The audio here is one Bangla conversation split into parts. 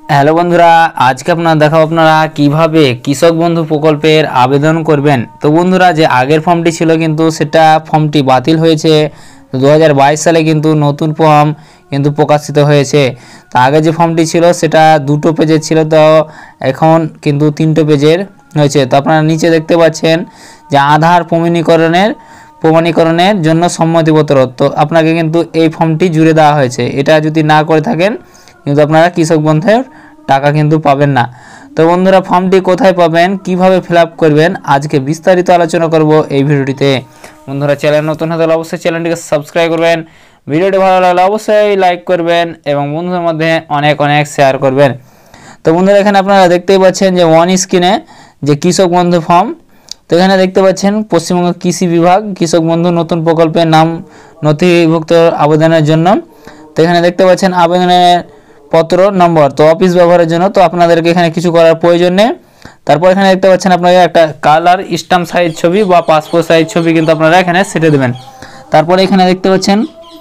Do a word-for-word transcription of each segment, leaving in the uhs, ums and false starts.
হ্যালো বন্ধুরা, আজকে আপনারা দেখাবো আপনারা কিভাবে কৃষক বন্ধু প্রকল্পের আবেদন করবেন। তো বন্ধুরা, যে আগের ফর্মটি ছিল কিন্তু সেটা ফর্মটি বাতিল হয়েছে। দু হাজার বাইশ সালে কিন্তু নতুন ফর্ম কিন্তু প্রকাশিত হয়েছে। তো আগে যে ফর্মটি ছিল সেটা দুটো পেজের ছিল, তো এখন কিন্তু তিনটে পেজের হয়েছে। তো আপনারা নিচে দেখতে পাচ্ছেন যে আধার প্রমাণীকরণের প্রমাণীকরণের জন্য সম্মতিপত্র, তো আপনাকে কিন্তু এই ফর্মটি জুড়ে দেওয়া হয়েছে। এটা যদি না করে থাকেন কিন্তু আপনারা কৃষক বন্ধুর টাকা কিন্তু পাবেন না। তো বন্ধুরা, ফর্মটি কোথায় পাবেন, কিভাবে ফিল আপ করবেন, আজকে বিস্তারিত আলোচনা করব এই ভিডিওটিতে। বন্ধুরা, চ্যানেল নতুন হলে অবশ্যই চ্যানেলটিকে সাবস্ক্রাইব করবেন, ভিডিওটি ভালো লাগলে অবশ্যই লাইক করবেন এবং বন্ধুদের মধ্যে অনেক অনেক শেয়ার করবেন। তো বন্ধুরা, এখানে আপনারা দেখতেই পাচ্ছেন যে ওয়ান স্ক্রিনে যে কৃষক বন্ধু ফর্ম। তো এখানে দেখতে পাচ্ছেন পশ্চিমবঙ্গ কৃষি বিভাগ কৃষক বন্ধু নতুন প্রকল্পের নাম নথিভুক্ত আবেদনের জন্য। তো এখানে দেখতে পাচ্ছেন আবেদনের পত্র নম্বর, তো অফিস ব্যবহারের জন্য। তো আপনাদেরকে এখানে কিছু করার প্রয়োজন নেই। তারপর এখানে দেখতে পাচ্ছেন আপনারা একটা কালার স্ট্যাম্প সাইজ ছবি বা পাসপোর্ট সাইজ ছবি কিন্তু আপনারা এখানে সেটে দেবেন। তারপরে এখানে দেখতে পাচ্ছেন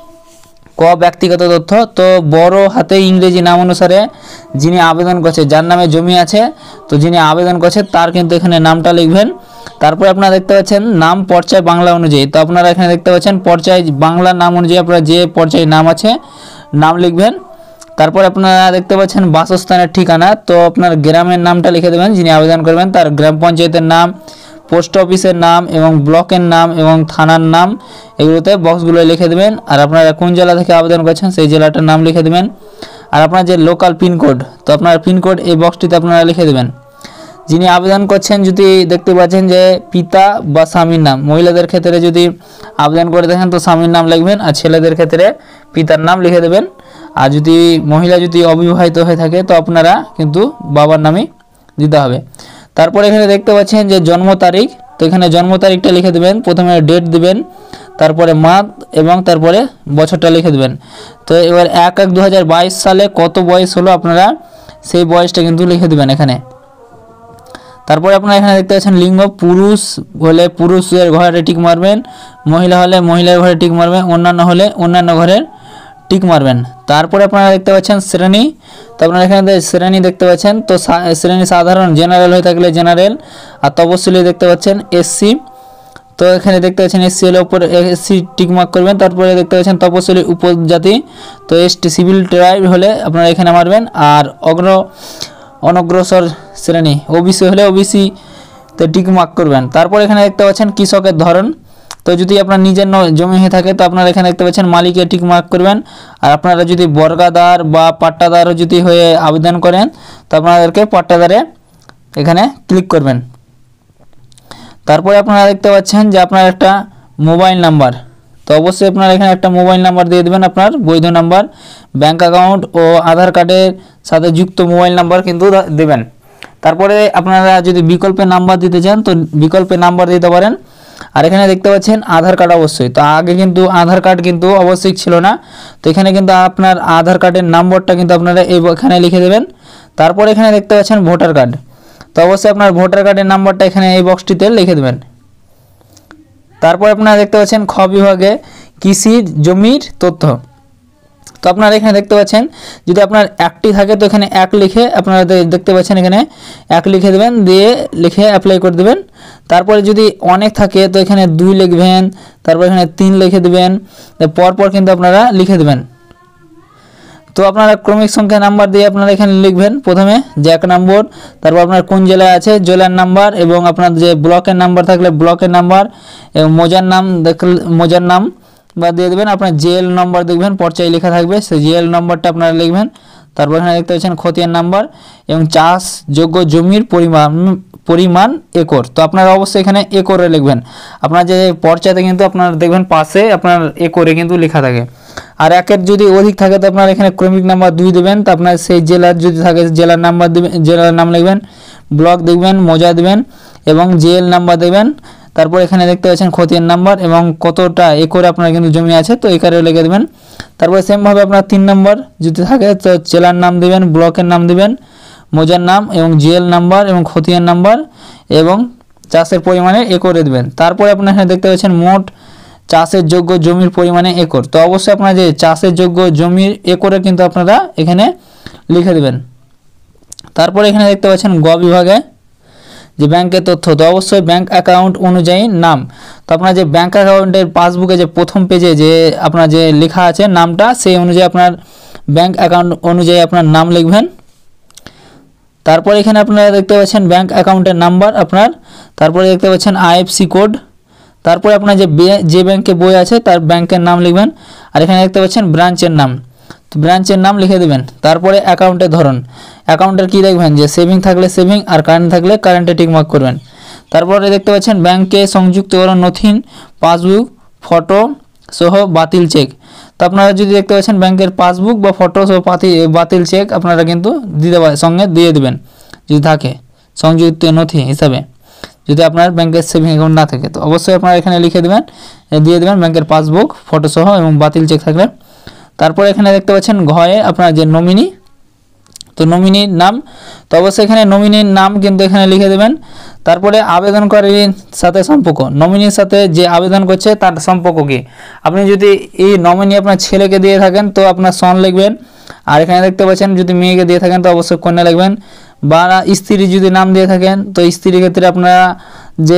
ক ব্যক্তিগত তথ্য, তো বড় হাতে ইংরেজি নাম অনুসারে যিনি আবেদন করছে, যার নামে জমি আছে, তো যিনি আবেদন করছে তার কিন্তু এখানে নামটা লিখবেন। তারপরে আপনারা দেখতে পাচ্ছেন নাম পর্যায় বাংলা অনুযায়ী, তো আপনারা এখানে দেখতে পাচ্ছেন পর্যায় বাংলা নাম অনুযায়ী আপনারা যে পর্যায়ে নাম আছে নাম লিখবেন। তারপর আপনারা দেখতে পাচ্ছেন বাসস্থানের ঠিকানা, তো আপনার গ্রামের নামটা লিখে দেবেন, যিনি আবেদন করবেন তার গ্রাম পঞ্চায়েতের নাম, পোস্ট অফিসের নাম এবং ব্লকের নাম এবং থানার নাম, এগুলোতে বক্সগুলো লিখে দেবেন। আর আপনারা কোন জেলা থেকে আবেদন করছেন সেই জেলাটার নাম লিখে দেবেন। আর আপনার যে লোকাল পিনকোড, তো আপনার পিনকোড এই বক্সটিতে আপনারা লিখে দেবেন। যিনি আবেদন করছেন যদি দেখতে পাচ্ছেন যে পিতা বা স্বামীর নাম, মহিলাদের ক্ষেত্রে যদি আবেদন করে দেখেন তো স্বামীর নাম লিখবেন, আর ছেলেদের ক্ষেত্রে পিতার নাম লিখে দেবেন। আর যদি মহিলা যদি অবিবাহিত হয়ে থাকে তো আপনারা কিন্তু বাবার নামই দিতে হবে। তারপরে এখানে দেখতে পাচ্ছেন যে জন্ম তারিখ, তো এখানে জন্ম তারিখটা লিখে দেবেন, প্রথমে ডেট দিবেন, তারপরে মাস এবং তারপরে বছরটা লিখে দেবেন। তো এবার এক এক দু হাজার বাইশ সালে কত বয়স হলো আপনারা সেই বয়সটা কিন্তু লিখে দেবেন এখানে। তারপরে আপনারা এখানে দেখতে পাচ্ছেন লিঙ্গ, পুরুষ হলে পুরুষের ঘরে টিক মারবেন, মহিলা হলে মহিলার ঘরে টিক মারবেন, অন্যান্য হলে অন্যান্য ঘরের টিক মারবেন। তারপরে আপনারা দেখতে পাচ্ছেন শ্রেণী, তো আপনারা এখানে শ্রেণী দেখতে পাচ্ছেন, তো শ্রেণী সাধারণ জেনারেল হয়ে থাকলে জেনারেল, আর তপশিলি দেখতে পাচ্ছেন এসসি, তো এখানে দেখতে পাচ্ছেন এসসি হলে উপরে এসসি টিক মার্ক করবেন। তারপরে দেখতে পাচ্ছেন তপশিলি উপজাতি, তো এসটি সিভিল ট্রাইব হলে আপনারা এখানে মারবেন। আর অগ্র অনগ্রসর শ্রেণী ওবিসি হলে ওবিসি তে টিক মার্ক করবেন। তারপর এখানে দেখতে পাচ্ছেন কৃষকের ধরন, তো যদি আপনার নিজের জমি হয়ে থাকে তো আপনারা এখানে দেখতে পাচ্ছেন মালিকে টিক মার্ক করবেন। আর আপনারা যদি বর্গাদার বা পাট্টাদার যদি হয়ে আবেদন করেন তো আপনাদেরকে পাট্টাদারে এখানে ক্লিক করবেন। তারপরে আপনারা দেখতে পাচ্ছেন যে আপনার একটা মোবাইল নাম্বার, তো অবশ্যই আপনারা এখানে একটা মোবাইল নাম্বার দিয়ে দেবেন, আপনার বৈধ নাম্বার, ব্যাঙ্ক অ্যাকাউন্ট ও আধার কার্ডের সাথে যুক্ত মোবাইল নাম্বার কিন্তু দেবেন। তারপরে আপনারা যদি বিকল্পের নাম্বার দিতে চান তো বিকল্পের নাম্বার দিতে পারেন। আর এখানে দেখতে পাচ্ছেন আধার কার্ড অবশ্যই, তো আগে কিন্তু আধার কার্ড কিন্তু অবশ্যই ছিল না, তো এখানে কিন্তু আপনার আধার কার্ডের নম্বরটা কিন্তু আপনারা এই এখানে লিখে দেবেন। তারপর এখানে দেখতে পাচ্ছেন ভোটার কার্ড, তো অবশ্যই আপনার ভোটার কার্ডের নাম্বারটা এখানে এই বক্সটিতে লিখে দেবেন। তারপর আপনারা দেখতে পাচ্ছেন খ বিভাগে কৃষি জমির তথ্য, তো আপনারা এখানে দেখতে পাচ্ছেন যদি আপনার একটি থাকে তো এখানে এক লিখে আপনারা দেখতে পাচ্ছেন এখানে এক লিখে দেবেন, দিয়ে লিখে অ্যাপ্লাই করে দেবেন। তারপরে যদি অনেক থাকে তো এখানে দুই লিখবেন, তারপর এখানে তিন লিখে দেবেন, পরপর কিন্তু আপনারা লিখে দেবেন। তো আপনারা ক্রমিক সংখ্যা নাম্বার দিয়ে আপনারা এখানে লিখবেন, প্রথমে যে এক নম্বর, তারপর আপনার কোন জেলায় আছে জেলার নাম্বার, এবং আপনার যে ব্লকের নাম্বার থাকলে ব্লকের নাম্বার, এবং মৌজার নাম দেখলে মৌজার নাম বা দিয়ে দেবেন। আপনার জেএল নম্বর দেখবেন পর্চায় লেখা থাকবে, সেই জেএল নম্বরটা আপনারা লিখবেন। তারপর এখানে দেখতে পাচ্ছেন খতিয়ান নাম্বার এবং চাষযোগ্য জমির পরিমাণ পরিমাণ একর, তো আপনারা অবশ্যই এখানে একরে লিখবেন। আপনার যে পর্চাতে কিন্তু আপনার দেখবেন পাশে আপনার একরে কিন্তু লেখা থাকে। আর একের যদি অধিক থাকে তো আপনার এখানে ক্রমিক নাম্বার দুই দেবেন, তো আপনার সেই জেলার যদি থাকে জেলার নাম্বার দেবেন, জেলার নাম লিখবেন, ব্লক দেখবেন, মৌজা দেবেন এবং জেএল নাম্বার দেবেন। তারপর এখানে দেখতে পাচ্ছেন খতিয়ান নাম্বার এবং কতটা একরে আপনার কিন্তু জমি আছে তো একরে লিখে দেবেন। তারপরে সেমভাবে আপনার তিন নম্বর যদি থাকে তো জেলার নাম দেবেন, ব্লকের নাম দেবেন, মৌজার নাম এবং জিএল নাম্বার এবং খতিয়ান নাম্বার এবং চাষের পরিমাণে একরে দেবেন। তারপরে আপনারা এখানে দেখতে পাচ্ছেন মোট চাষের যোগ্য জমির পরিমাণে একর, তো অবশ্যই আপনারা যে চাষের যোগ্য জমির একরে কিন্তু আপনারা এখানে লিখে দেবেন। তারপরে এখানে দেখতে পাচ্ছেন গ বিভাগে যে ব্যাংকের তথ্য, তো অবশ্যই ব্যাংক অ্যাকাউন্ট অনুযায়ী নাম। তো আপনার যে ব্যাংক অ্যাকাউন্টের পাসবুকে যে প্রথম পেজে যে আপনার যে লেখা আছে নামটা, সেই অনুযায়ী আপনার ব্যাংক অ্যাকাউন্ট অনুযায়ী আপনার নাম লিখবেন। তারপরে এখানে আপনারা দেখতে পাচ্ছেন ব্যাংক অ্যাকাউন্টের নাম্বার আপনার, তারপরে দেখতে পাচ্ছেন আইএফসি কোড, তারপরে আপনার যে যে ব্যাংকে বই আছে তার ব্যাংকের নাম লিখবেন। আর এখানে দেখতে পাচ্ছেন ব্রাঞ্চের নাম, তো ব্রাঞ্চের নাম লিখে দেবেন। তারপরে অ্যাকাউন্টের ধরন, অ্যাকাউন্টের কী দেখবেন যে সেভিং থাকলে সেভিং, আর কারেন্ট থাকলে কারেন্টে টিকমার্ক করবেন। তারপরে দেখতে পাচ্ছেন ব্যাংকে সংযুক্ত করা নথি, পাসবুক, ফটো সহ বাতিল চেক। তো আপনারা যদি দেখতে পাচ্ছেন ব্যাংকের পাসবুক বা ফটো সহ বাতিল চেক আপনারা কিন্তু দিতে পারেন, সঙ্গে দিয়ে দেবেন যদি থাকে সংযুক্ত নথি হিসাবে। যদি আপনার ব্যাংকের সেভিং অ্যাকাউন্ট না থাকে তো অবশ্যই আপনারা এখানে লিখে দেবেন, দিয়ে দেবেন ব্যাংকের পাসবুক, ফটো সহ এবং বাতিল চেক থাকলে। তারপরে এখানে দেখতে পাচ্ছেন ঘয়ে আপনার যে নমিনি, তো নমিনির নাম, তো অবশ্যই এখানে নমিনির নাম কিন্তু এখানে লিখে দেবেন। তারপরে আবেদনকারীর সাথে সম্পর্ক, নমিনির সাথে যে আবেদন করছে তার সম্পর্ক কী। আপনি যদি এই নমিনি আপনার ছেলেকে দিয়ে থাকেন তো আপনার সন লিখবেন, আর এখানে দেখতে পাচ্ছেন যদি মেয়েকে দিয়ে থাকেন তো অবশ্যই কন্যা লিখবেন, বা স্ত্রী যদি নাম দিয়ে থাকেন তো স্ত্রীর ক্ষেত্রে আপনারা যে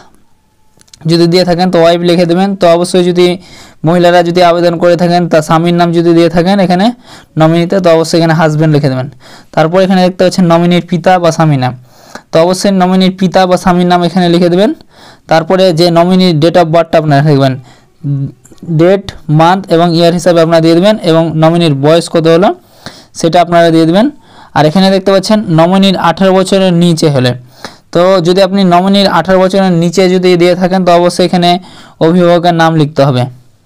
যদি দিয়ে থাকেন তো ওয়াইফ লিখে দেবেন। তো অবশ্যই যদি মহিলারা যদি আবেদন করে থাকেন তার স্বামীর নাম যদি দিয়ে থাকেন এখানে নমিনিতে তো অবশ্যই এখানে হাজব্যান্ড লিখে দেবেন। তারপর এখানে দেখতে পাচ্ছেন নমিনির পিতা বা স্বামীর নাম, তো অবশ্যই নমিনির পিতা বা স্বামীর নাম এখানে লিখে দেবেন। তারপরে যে নমিনির ডেট অফ বার্থটা আপনারা লিখবেন, ডেট, মান্থ এবং ইয়ার হিসাবে আপনারা দিয়ে দেবেন, এবং নমিনির বয়স কত হলো সেটা আপনারা দিয়ে দেবেন। আর এখানে দেখতে পাচ্ছেন নমিনির আঠারো বছরের নিচে হলে, তো যদি আপনি নমিনির আঠারো বছরের নিচে যদি দিয়ে থাকেন তো অবশ্যই এখানে অভিভাবকের নাম লিখতে হবে।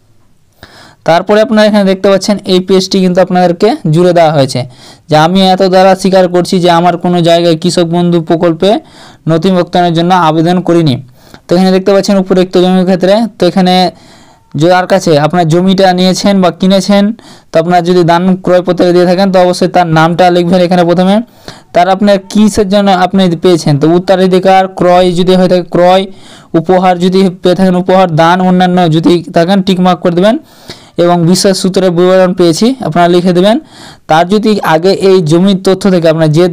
তারপরে আপনারা এখানে দেখতে পাচ্ছেন এই পেজটি কিন্তু আপনাদেরকে জুড়ে দেওয়া হয়েছে যে আমি এত দ্বারা স্বীকার করছি যে আমার কোনো জায়গায় কৃষক বন্ধু প্রকল্পে নথিভুক্তনের জন্য আবেদন করিনি। তো এখানে দেখতে পাচ্ছেন উপরোক্ত জমির ক্ষেত্রে, তো এখানে যার কাছে আপনার জমিটা নিয়েছেন বা কিনেছেন তো আপনার যদি দান ক্রয়পত্র দিয়ে থাকেন তো অবশ্যই তার নামটা লিখবেন এখানে প্রথমে। তার আপনার কিসের জন্য আপনি পেয়েছেন, তো উত্তরাধিকার, ক্রয় যদি হয়ে থাকে ক্রয়, উপহার যদি পেয়ে থাকেন উপহার, দান অন্যান্য যদি থাকেন টিকমার্ক করে দেবেন, এবং বিশেষ সূত্রে বিবরণ পেয়েছি আপনারা লিখে দেবেন। তার যদি আগে এই জমির তথ্য থেকে আপনার যে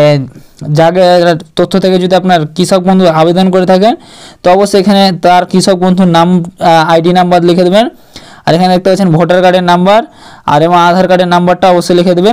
জায়গার তথ্য থেকে যদি আপনার কৃষক বন্ধু আবেদন করে থাকেন তো অবশ্যই এখানে তার কৃষক বন্ধুর নাম, আইডি নাম্বার লিখে দেবেন। আর এখানে দেখতে পাচ্ছেন ভোটার কার্ডের নাম্বার আর এবং আধার কার্ডের নাম্বারটা অবশ্যই লিখে দেবেন।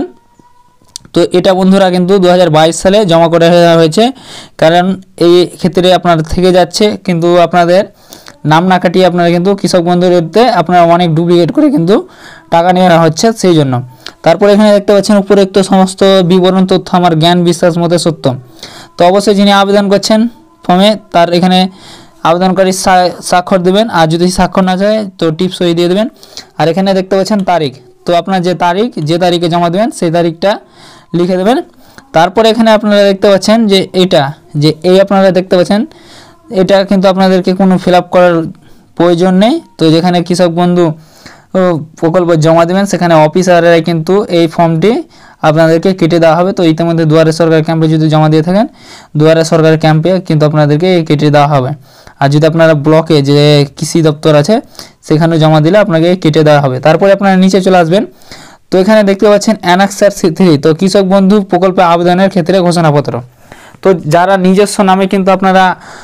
তো এটা বন্ধুরা কিন্তু দু হাজার বাইশ সালে জমা করে হয়েছে, কারণ এই ক্ষেত্রে আপনার থেকে যাচ্ছে কিন্তু আপনাদের নাম না কাটিয়ে আপনারা কিন্তু কৃষক বন্ধুতে আপনারা অনেক ডুপ্লিকেট করে কিন্তু টাকা নিয়ে নেওয়া হচ্ছে সেই জন্য। তারপরে এখানে দেখতে পাচ্ছেন উপরোক্ত সমস্ত বিবরণ তথ্য আমার জ্ঞান বিশ্বাস মতে সত্য। তো অবশ্যই যিনি আবেদন করছেন ফর্মে তার এখানে আবেদনকারী স্বাক্ষর দেবেন, আর যদি স্বাক্ষর না যায় তো টিপ সই দিয়ে দেবেন। আর এখানে দেখতে পাচ্ছেন তারিখ, তো আপনার যে তারিখ যে তারিখে জমা দেবেন সেই তারিখটা লিখে দেবেন। তারপরে এখানে আপনারা দেখতে পাচ্ছেন যে এইটা যে এই আপনারা দেখতে পাচ্ছেন এটা কিন্তু আপনাদেরকে কোনো ফিল আপ করার প্রয়োজন নেই। তো যেখানে কৃষক বন্ধু প্রকল্প জমা দেবেন সেখানে অফিসাররাই কিন্তু এই ফর্মটি আপনাদেরকে কেটে দেওয়া হবে। তো ইতিমধ্যে দুয়ারে সরকার ক্যাম্পে যদি জমা দিয়ে থাকেন দুয়ারে সরকার ক্যাম্পে কিন্তু আপনাদেরকে কেটে দেওয়া হবে। আর যদি আপনারা ব্লকে যে কৃষি দপ্তর আছে সেখানে জমা দিলে আপনাকে কেটে দেওয়া হবে। তারপরে আপনারা নিচে চলে আসবেন, তো এখানে দেখতে পাচ্ছেন অ্যানেক্সার থ্রি, তো কৃষক বন্ধু প্রকল্পে আবেদনের ক্ষেত্রে ঘোষণাপত্র। তো যারা নিজস্ব নামে কিন্তু আপনারা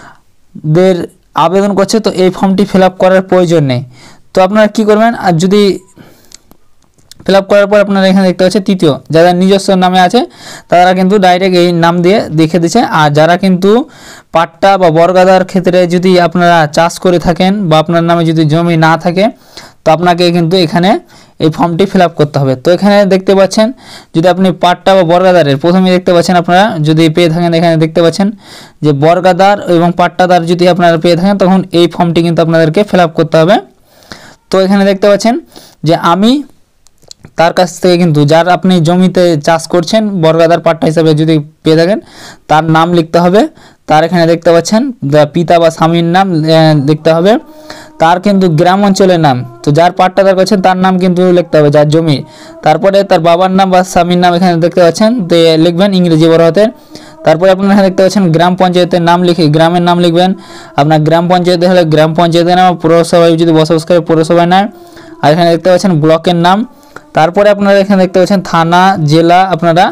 দের আবেদন করছে তো এই ফর্মটি ফিল আপ করার প্রয়োজন নেই। তো আপনারা কি করবেন, আর যদি ফিল আপ করার পর আপনারা এখানে দেখতে পাচ্ছেন তৃতীয় যারা নিজস্ব নামে আছে তারা কিন্তু ডাইরেক্ট এই নাম দিয়ে দেখে দিচ্ছে। আর যারা কিন্তু পাট্টা বা বর্গাদার ক্ষেত্রে যদি আপনারা চাষ করে থাকেন বা আপনার নামে যদি জমি না থাকে তো আপনাকে কিন্তু এখানে এই ফর্মটি ফিল আপ করতে হবে। তো এখানে দেখতে পাচ্ছেন যদি আপনি পাট্টা বা বর্গাদারের প্রথমে দেখতে পাচ্ছেন আপনারা যদি পেয়ে থাকেন এখানে দেখতে পাচ্ছেন যে বর্গাদার এবং পাট্টাদার যদি আপনারা পেয়ে থাকেন তখন এই ফর্মটি কিন্তু আপনাদেরকে ফিল আপ করতে হবে। তো এখানে দেখতে পাচ্ছেন যে আমি তার কাছ থেকে কিন্তু যার আপনি জমিতে চাষ করছেন বর্গাদার পাট্টা হিসাবে যদি পেয়ে থাকেন তার নাম লিখতে হবে। তার এখানে দেখতে পাচ্ছেন পিতা বা স্বামীর নাম লিখতে হবে, তার কিন্তু গ্রাম অঞ্চলের নাম, তো যার পাট্টাদার করছেন তার নাম কিন্তু লিখতে হবে যার জমি। তারপরে তার বাবার নাম বা স্বামীর নাম এখানে দেখতে পাচ্ছেন তো লিখবেন ইংরেজি বড় হাতের। তারপরে আপনারা এখানে দেখতে পাচ্ছেন গ্রাম পঞ্চায়েতের নাম লিখে গ্রামের নাম লিখবেন। আপনার গ্রাম পঞ্চায়েতে হলে গ্রাম পঞ্চায়েতের নাম, পৌরসভায় যদি বসবাস করে পৌরসভায় নাম। আর এখানে দেখতে পাচ্ছেন ব্লকের নাম। তারপরে আপনারা এখানে দেখতে পাচ্ছেন থানা জেলা আপনারা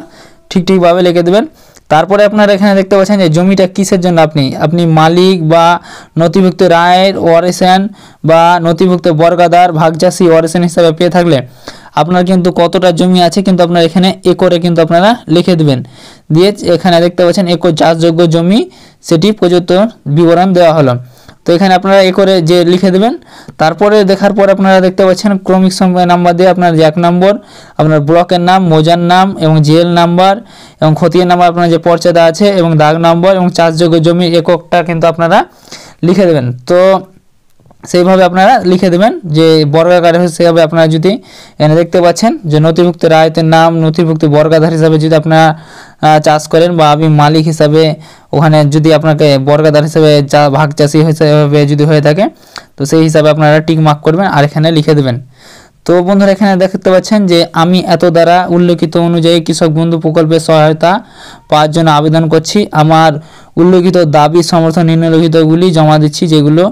ঠিক ঠিকভাবে লিখে দেবেন। তারপরে আপনারা এখানে দেখতে পাচ্ছেন যে জমিটা কিসের জন্য আপনি আপনি মালিক বা নথিভুক্ত রায়ের ওয়ারিশান বা নথিভুক্ত বর্গাদার ভাগচাষী ওয়ারিশান হিসাবে পেয়ে থাকলে আপনার কিন্তু কতটা জমি আছে কিন্তু আপনার এখানে একরে কিন্তু আপনারা লিখে দেবেন। দিয়ে এখানে দেখতে পাচ্ছেন একর চাষযোগ্য জমি সেটি প্রযুক্ত বিবরণ দেওয়া হলো। তো এখানে আপনারা একরে যে লিখে দেবেন। তারপরে দেখার পর আপনারা দেখতে পাচ্ছেন ক্রমিক সংখ্যা নাম্বার দিয়ে আপনার যে এক নম্বর আপনার ব্লকের নাম, মৌজার নাম এবং জিএল নাম্বার এবং খতিয়ান নাম্বার আপনার যে পর্চাদা আছে এবং দাগ নম্বর এবং চাষযোগ্য জমির এককটা কিন্তু আপনারা লিখে দেবেন। তো সেইভাবে আপনারা লিখে দেবেন যে বর্গাকার হিসাবে আপনারা যদি এখানে দেখতে পাচ্ছেন যে নথিভুক্ত রায়তের নাম, নথিভুক্ত বর্গাধার হিসাবে যদি আপনারা চাষ করেন বা আমি মালিক হিসাবে ওখানে যদি আপনাকে বর্গাধার হিসাবে চা ভাগ চাষি হিসাবে যদি হয়ে থাকে তো সেই হিসাবে আপনারা টিক মার্ক করবেন আর এখানে লিখে দেবেন। তো বন্ধুরা এখানে দেখতে পাচ্ছেন যে আমি এত দ্বারা উল্লেখিত অনুযায়ী কৃষক বন্ধু প্রকল্পের সহায়তা পাওয়ার জন্য আবেদন করছি। আমার উল্লেখিত দাবি সমর্থন নিম্নলিখিতগুলি জমা দিচ্ছি যেগুলো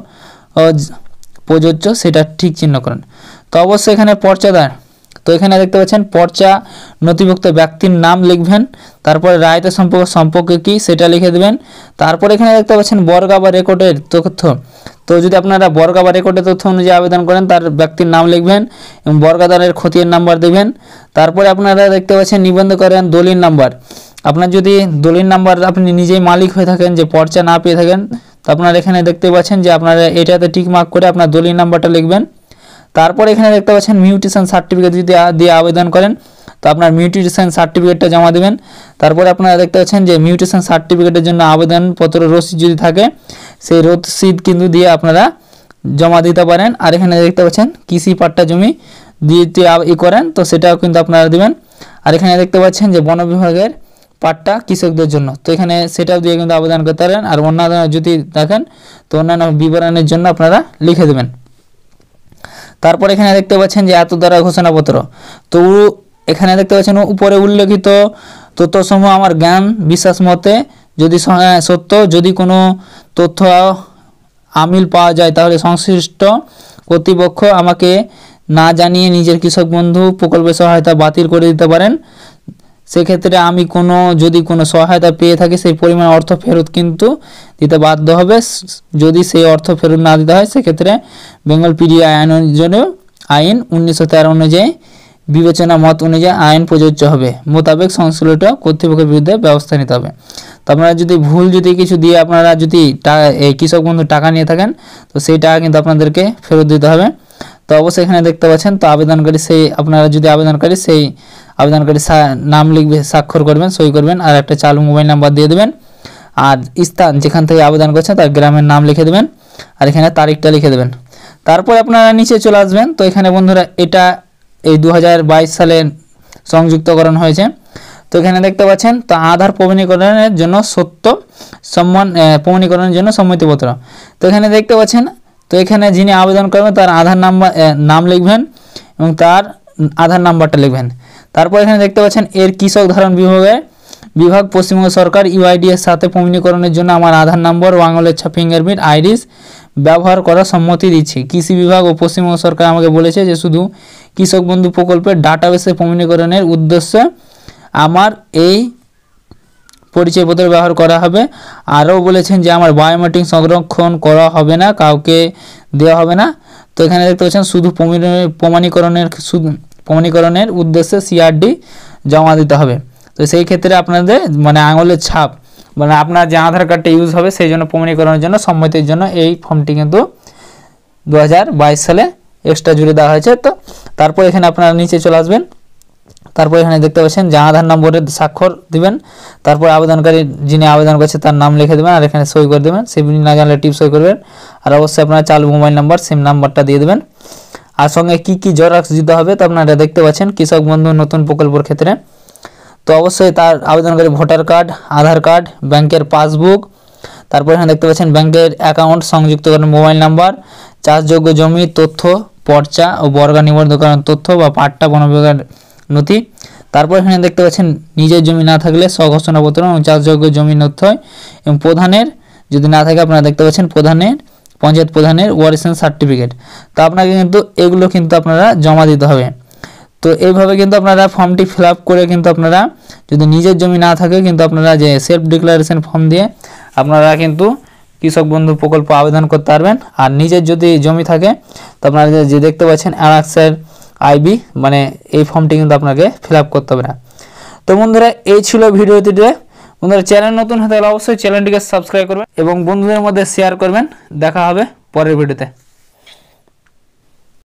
প্রযোজ্য সেটা ঠিক চিহ্ন করেন। তো অবশ্যই এখানে পর্চাদার, তো এখানে দেখতে পাচ্ছেন পর্চা নথিভুক্ত ব্যক্তির নাম লিখবেন, তারপরে রায়তের সম্পর্ক সম্পর্কে কি সেটা লিখে দেবেন। তারপরে এখানে দেখতে পাচ্ছেন বর্গা বা রেকর্ডের তথ্য, তো যদি আপনারা বর্গা বা রেকর্ডের তথ্য অনুযায়ী আবেদন করেন তার ব্যক্তির নাম লিখবেন এবং বর্গাদারের খতিয়ান নাম্বার দেবেন। তারপরে আপনারা দেখতে পাচ্ছেন নিবন্ধ করেন দলিল নাম্বার, আপনার যদি দলিল নাম্বার আপনি নিজেই মালিক হয়ে থাকেন যে পর্চা না পেয়ে থাকেন তো আপনারা এখানে দেখতে পাচ্ছেন যে আপনারা এটাতে টিক মার্ক করে আপনার দলিল নাম্বারটা লিখবেন। তারপরে এখানে দেখতে পাচ্ছেন মিউটেশন সার্টিফিকেট যদি দিয়ে আবেদন করেন তো আপনার মিউটেশন সার্টিফিকেটটা জমা দেবেন। তারপরে আপনারা দেখতে পাচ্ছেন যে মিউটেশন সার্টিফিকেটের জন্য আবেদনপত্র রসিদ যদি থাকে সেই রসিদ কিন্তু দিয়ে আপনারা জমা দিতে পারেন। আর এখানে দেখতে পাচ্ছেন কৃষি পাট্টা জমি দিয়ে ই করেন তো সেটাও কিন্তু আপনারা দেবেন। আর এখানে দেখতে পাচ্ছেন যে বন বিভাগের পাট্টা কৃষকদের জন্য, তো এখানে সেটাও দিয়ে কিন্তু আবেদন করতে পারেন। আর অন্যান্য যদি দেখেন তো অন্যান্য বিবরণের জন্য আপনারা লিখে দেবেন। তারপর এখানে দেখতে পাচ্ছেন যে এত দ্বারা ঘোষণাপত্র, তো এখানে দেখতে পাচ্ছেন উপরে উল্লেখিত তথ্যসমূহ আমার জ্ঞান বিশ্বাস মতে যদি সত্য, যদি কোনো তথ্য আমিল পাওয়া যায় তাহলে সংশ্লিষ্ট কর্তৃপক্ষ আমাকে না জানিয়ে নিজের কৃষক বন্ধু প্রকল্পের সহায়তা বাতিল করে দিতে পারেন। সেক্ষেত্রে আমি কোনো যদি কোনো সহায়তা পেয়ে থাকি সেই পরিমাণ অর্থ ফেরত কিন্তু দিতে বাধ্য হবে। যদি সেই অর্থ ফেরত না দিতে হয় সেক্ষেত্রে বেঙ্গল পিডিআই আইন অনুযায়ী আইন উনিশশো তেরো অনুযায়ী বিবেচনা মত অনুযায়ী আইন প্রযোজ্য হবে মোতাবেক সংশ্লিষ্ট কর্তৃপক্ষের বিরুদ্ধে ব্যবস্থা নিতে হবে। তো আপনারা যদি ভুল যদি কিছু দিয়ে আপনারা যদি এই কৃষক বন্ধু টাকা নিয়ে থাকেন তো সেই টাকা কিন্তু আপনাদেরকে ফেরত দিতে হবে। তো অবশ্যই এখানে দেখতে পাচ্ছেন তো আবেদনকারী সেই আপনারা যদি আবেদনকারী সেই আবেদনকারী নাম লিখবে, স্বাক্ষর করবেন, সই করবেন আর একটা চালু মোবাইল নাম্বার দিয়ে দেবেন। আর স্থান যেখান থেকে আবেদন করছেন তার গ্রামের নাম লিখে দেবেন আর এখানে তারিখটা লিখে দেবেন। তারপরে আপনারা নিচে চলে আসবেন। তো এখানে বন্ধুরা এটা এই দু হাজার বাইশ সালে সংযুক্তকরণ হয়েছে। তো এখানে দেখতে পাচ্ছেন তো আধার প্রমাণীকরণের জন্য সত্য সম্মান প্রমাণীকরণের জন্য সম্মতিপত্র, তো এখানে দেখতে পাচ্ছেন তো এখানে যিনি আবেদন করবেন তার আধার নাম্বার নাম লিখবেন এবং তার আধার নাম্বারটা লিখবেন। তারপর এখানে দেখতে পাচ্ছেন এর কৃষক ধারণ বিভাগে বিভাগ পশ্চিমবঙ্গ সরকার ইউআইডি এর সাথে প্রমাণীকরণের জন্য আমার আধার নম্বর ও আঙুলের ছাপ ফিঙ্গারপ্রিন্ট আইরিস ব্যবহার করার সম্মতি দিচ্ছি। কৃষি বিভাগ ও পশ্চিমবঙ্গ সরকার আমাকে বলেছে যে শুধু কৃষক বন্ধু প্রকল্পের ডাটাবেসে প্রমাণীকরণের উদ্দেশ্যে আমার এই পরিচয়পত্র ব্যবহার করা হবে। আরও বলেছেন যে আমার বায়োমেট্রিক সংরক্ষণ করা হবে না, কাউকে দেওয়া হবে না। তো এখানে দেখতে পাচ্ছেন শুধু প্রমাণীকরণের শুধু প্রমাণীকরণের উদ্দেশ্যে সিআরডি জমা দিতে হবে। তো সেই ক্ষেত্রে আপনাদের মানে আঙুলের ছাপ মানে আপনার যে আধার কার্ডটা ইউজ হবে সেই জন্য প্রমাণীকরণের জন্য সম্মতির জন্য এই ফর্মটি কিন্তু দু হাজার বাইশ সালে এক্সট্রা জুড়ে দেওয়া হয়েছে। তো তারপর এখানে আপনারা নিচে চলে আসবেন। তারপর এখানে দেখতে পাচ্ছেন যে আধার নম্বরের স্বাক্ষর দিবেন, তারপর আবেদনকারী যিনি আবেদন করছে তার নাম লিখে দেবেন আর এখানে সই করে দেবেন। সেগুলি না জানলে টিপ সই করবেন আর অবশ্যই আপনার চালু মোবাইল নাম্বার সিম নাম্বারটা দিয়ে দেবেন। আর সঙ্গে কি কি জেরক্স দিতে হবে তো আপনারা দেখতে পাচ্ছেন কৃষক বন্ধু নতুন প্রকল্পের ক্ষেত্রে। তো অবশ্যই তার আবেদনকারী ভোটার কার্ড, আধার কার্ড, ব্যাংকের পাসবুক, তারপর এখানে দেখতে পাচ্ছেন ব্যাংকের অ্যাকাউন্ট সংযুক্ত করেন মোবাইল নাম্বার, চাষযোগ্য জমি তথ্য, পর্চা ও বর্গা নিবন্ধকরণ তথ্য বা পাট্টা বন বিভাগের নথি। তারপর এখানে দেখতে পাচ্ছেন নিজের জমি না থাকলে স্বঘোষণাপত্র এবং চাষযোগ্য জমি নথি এবং প্রধানের যদি না থাকে আপনারা দেখতে পাচ্ছেন প্রধানের পঞ্চায়েত প্রধানের ওয়ারিশান সার্টিফিকেট। তো আপনাকে কিন্তু এগুলো কিন্তু আপনারা জমা দিতে হবে। তো এইভাবে কিন্তু আপনারা ফর্মটি ফিল আপ করে কিন্তু আপনারা যদি নিজের জমি না থাকে কিন্তু আপনারা যে সেলফ ডিক্লারেশন ফর্ম দিয়ে আপনারা কিন্তু কৃষক বন্ধু প্রকল্প আবেদন করতে পারবেন। আর নিজের যদি জমি থাকে তো আপনারা যে দেখতে পাচ্ছেন অ্যানাক্সের আইবি মানে এই ফর্মটি কিন্তু আপনাকে ফিল আপ করতে হবে না। তো বন্ধুরা এই ছিল ভিডিওটিতে। বন্ধুরা চ্যানেল নতুন হতে গেলে অবশ্যই চ্যানেলটিকে সাবস্ক্রাইব করবেন এবং বন্ধুদের মধ্যে শেয়ার করবেন। দেখা হবে পরের ভিডিওতে।